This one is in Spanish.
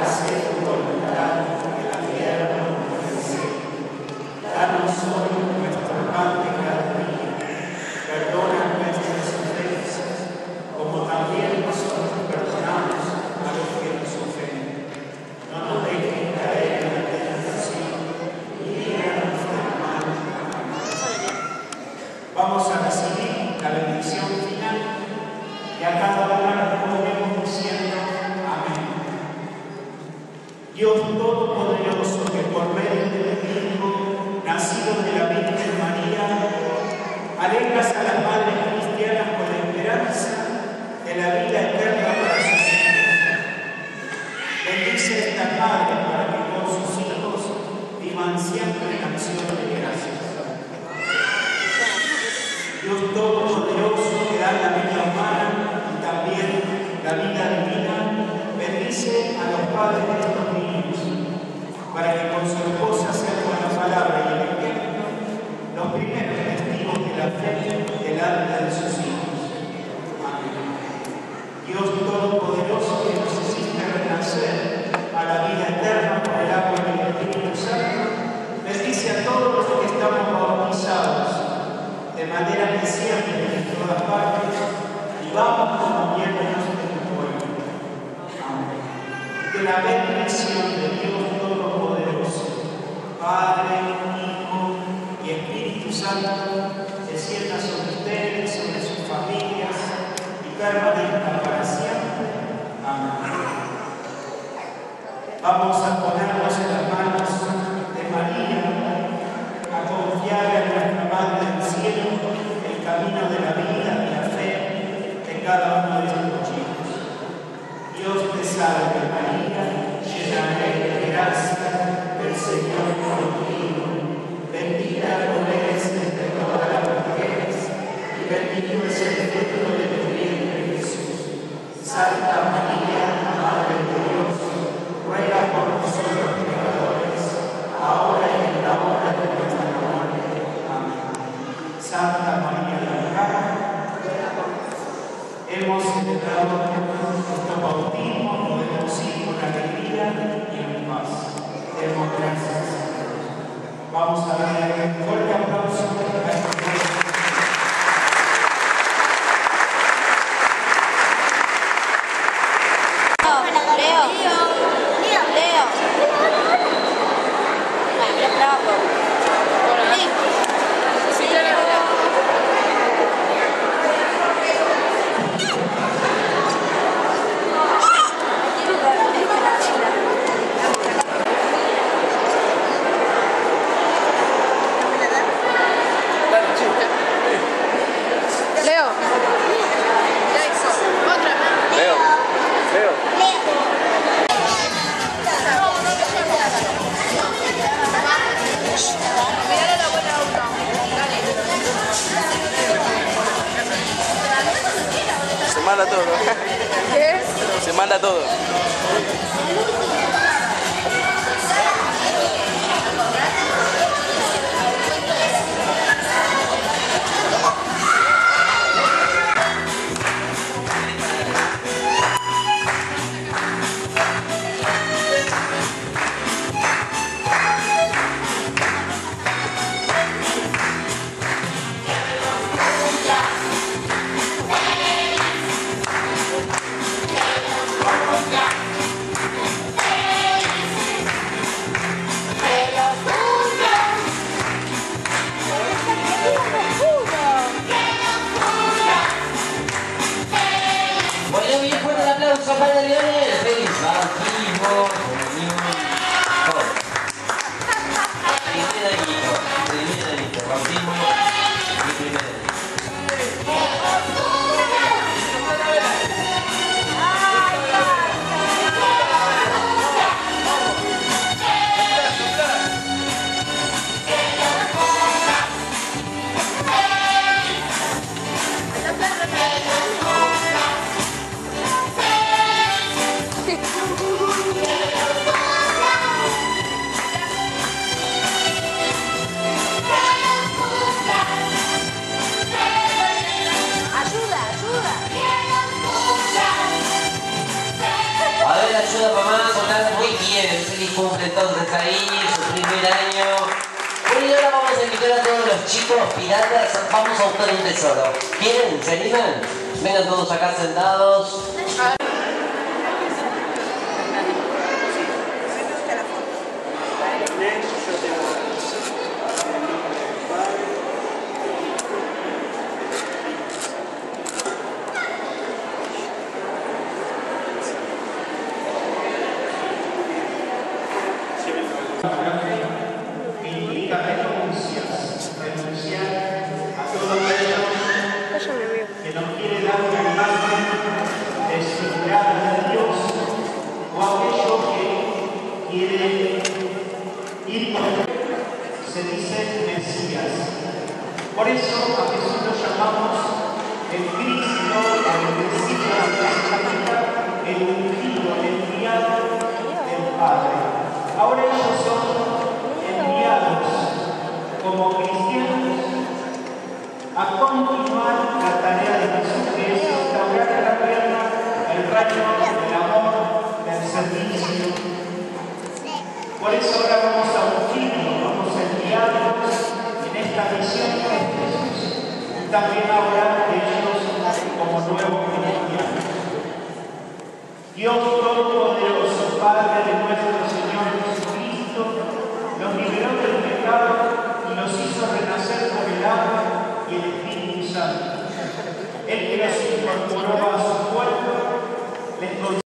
ayuda mamá con algo. bien, feliz cumple entonces ahí, su primer año. Bueno, y ahora vamos a invitar a todos los chicos piratas, vamos a buscar un tesoro. ¿Quieren? ¿Se animan? Vengan todos acá sentados. Implica renunciar a todo aquello que no quiere dar una imagen desfigurada de Dios o aquello que quiere ir con se dice Mesías. Por eso a Jesús lo llamamos el Cristo, el Mesías, el ungido, el enviado del Padre. Ahora ellos son enviados como cristianos a continuar la tarea de Jesús, que es instaurar en la tierra el reino del amor, del servicio. Por eso ahora vamos a ungirnos, vamos a enviarnos en esta misión de Jesús y también ahora ellos como nuevos cristianos. Dios